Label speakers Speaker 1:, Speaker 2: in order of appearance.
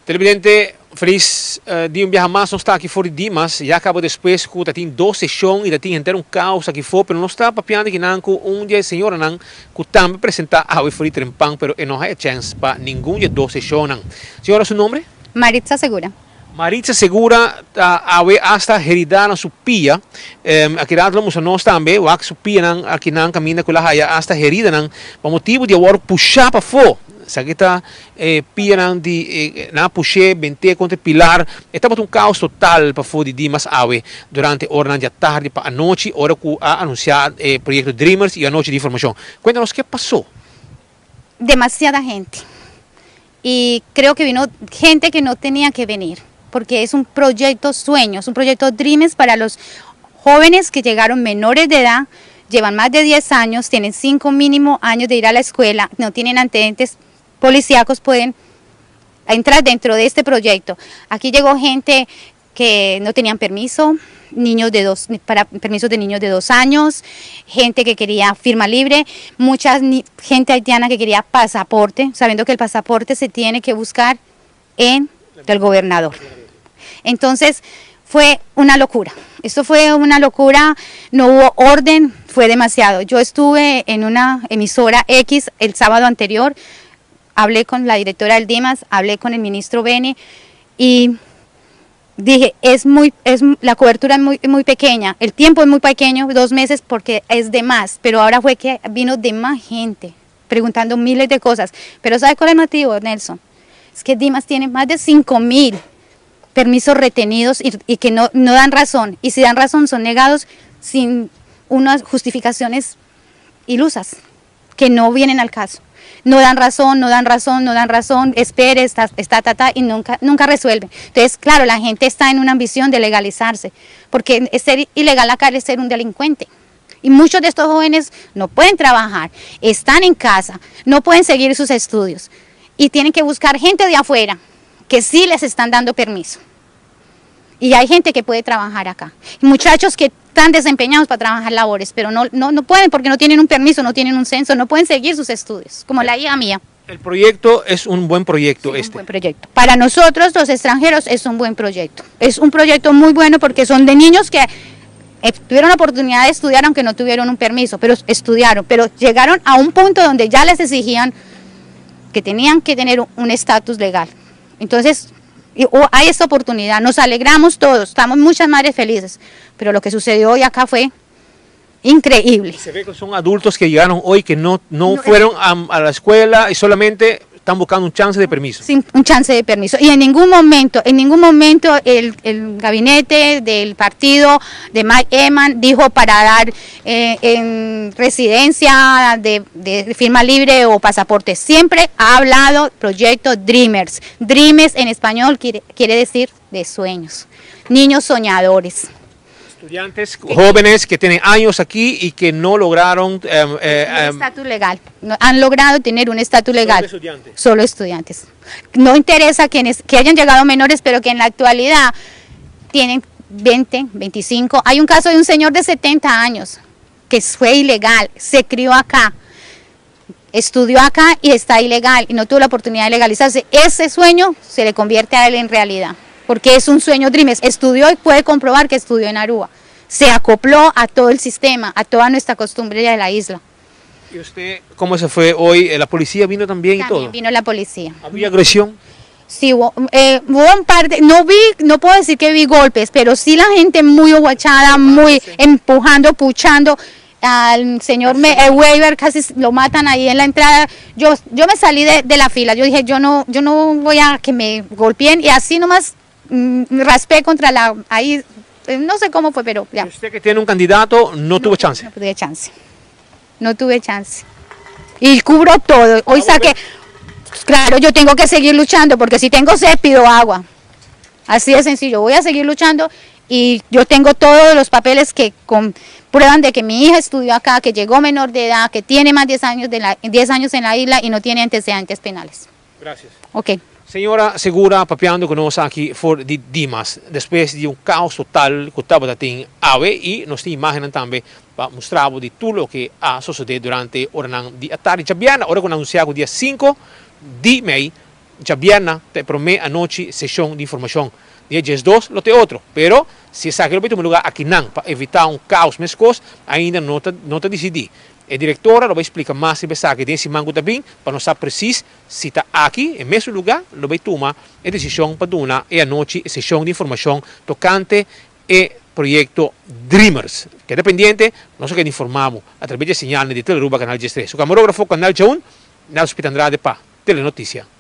Speaker 1: Televidente, feliz dia um dia mais, nós está aqui fora de Dimas, já acabou depois que já tem 2 sessões e já tem inteiro caos aqui fora, mas nós está papiando que não com dia senhora não que também apresentar a fora de Trempang, pero não há chance para nenhum de 2 sessões. Senhora, seu nome?
Speaker 2: Maritza Segura.
Speaker 1: Maritza Segura hasta herida na sua pia, aqui dentro nós também, o sua pia aqui não caminha com ela hasta herida não, por motivo de agora puxar para fora. Sakita pia na puxe bente contra pilar estava um caos total para fora de Dimas Awe durante hora da tarde para a noite hora que a anunciar projeto Dreamers e a noite de informação. Cuéntanos qué pasó.
Speaker 2: Demasiada gente y creo que vino gente que no tenía que venir porque es un proyecto sueños, un proyecto Dreamers para los jóvenes que llegaron menores de edad, llevan más de 10 años, tienen 5 mínimo años de ir a la escuela, no tienen antecedentes policíacos, pueden entrar dentro de este proyecto. Aquí llegó gente que no tenían permiso, permisos de niños de 2 años, gente que quería firma libre, gente haitiana que quería pasaporte, sabiendo que el pasaporte se tiene que buscar en el gobernador. Entonces fue una locura, esto fue una locura, no hubo orden, fue demasiado. Yo estuve en una emisora X el sábado anterior, hablé con la directora del Dimas, hablé con el ministro Beni y dije, la cobertura es muy pequeña, el tiempo es muy pequeño, 2 meses porque es de más, pero ahora fue que vino de más gente preguntando miles de cosas. Pero ¿sabe cuál es el motivo, Nelson? Es que Dimas tiene más de 5.000 permisos retenidos y que no dan razón, y si dan razón son negados sin unas justificaciones ilusas que no vienen al caso. No dan razón, espere, y nunca resuelven. Entonces, claro, la gente está en una ambición de legalizarse, porque ser ilegal acá es ser un delincuente. Y muchos de estos jóvenes no pueden trabajar, están en casa, no pueden seguir sus estudios, y tienen que buscar gente de afuera, que sí les están dando permiso. Y hay gente que puede trabajar acá. Y muchachos que están desempeñados para trabajar labores, pero no pueden porque no tienen un permiso, no tienen un censo, no pueden seguir sus estudios, como la hija mía.
Speaker 1: El proyecto es un buen proyecto.
Speaker 2: Sí, un buen proyecto. Para nosotros, los extranjeros, es un buen proyecto. Es un proyecto muy bueno porque son de niños que tuvieron la oportunidad de estudiar aunque no tuvieron un permiso, pero estudiaron, pero llegaron a un punto donde ya les exigían que tenían que tener un estatus legal. Entonces, hay esta oportunidad, nos alegramos todos, estamos muchas madres felices, pero lo que sucedió hoy acá fue increíble.
Speaker 1: Se ve que son adultos que llegaron hoy que no fueron a la escuela y solamente están buscando un chance de permiso.
Speaker 2: Sí, un chance de permiso. Y en ningún momento el gabinete del partido de Mike Eman dijo para dar en residencia de firma libre o pasaporte. Siempre ha hablado proyecto Dreamers. Dreamers en español quiere decir de sueños. Niños soñadores.
Speaker 1: Estudiantes jóvenes que tienen años aquí y que no lograron
Speaker 2: un estatus legal, no, han logrado tener un estatus legal. Solo estudiantes. No interesa que hayan llegado menores, pero que en la actualidad tienen 20, 25. Hay un caso de un señor de 70 años que fue ilegal, se crió acá, estudió acá y está ilegal y no tuvo la oportunidad de legalizarse. Ese sueño se le convierte a él en realidad, porque es un sueño Dreamers. Estudió y puede comprobar que estudió en Aruba. Se acopló a todo el sistema, a toda nuestra costumbre de la isla.
Speaker 1: ¿Y usted cómo se fue hoy? ¿La policía vino también y todo?
Speaker 2: También vino la policía.
Speaker 1: ¿Había agresión?
Speaker 2: Sí, hubo un par de, no puedo decir que vi golpes, pero sí la gente muy aguachada, muy empujando, puchando. Al señor Weber casi lo matan ahí en la entrada. Yo me salí de la fila, yo dije yo no voy a que me golpeen, y así nomás raspé contra ahí, no sé cómo fue, pero ya.
Speaker 1: Usted que tiene un candidato no tuvo chance.
Speaker 2: No tuve chance. Y cubro todo. Hoy saqué, claro, yo tengo que seguir luchando porque si tengo sed pido agua. Así de sencillo, voy a seguir luchando y yo tengo todos los papeles que comprueban de que mi hija estudió acá, que llegó menor de edad, que tiene más de 10 años en la isla y no tiene antecedentes penales.
Speaker 1: Gracias.
Speaker 2: Ok.
Speaker 1: Senhora Segura, papeando conosco aqui fora de Dimas, depois de um caos total que estava em AVE, e nós temos imagens também para mostrar de tudo o que ha sucedido durante a tarde. Já bem, agora que anunciado dia 5 de maio, ya viernes te promete anoche sesión de información. Dia 2 lo te outro, pero se sabe que lo lugar aqui não para evitar caos mescos, ainda não está decidido. A diretora vai explicar mais se sabe que esse mango também para não saber preciso se está aqui em mesmo lugar, lo vai tomar a decisão para dar a noite sessão de informação tocante e proyecto Dreamers, que dependiente, nós que informamos através de señal de Teleruba Canal G3. O camarógrafo Canal G1, Nelson Pitandrade para Telenotícia.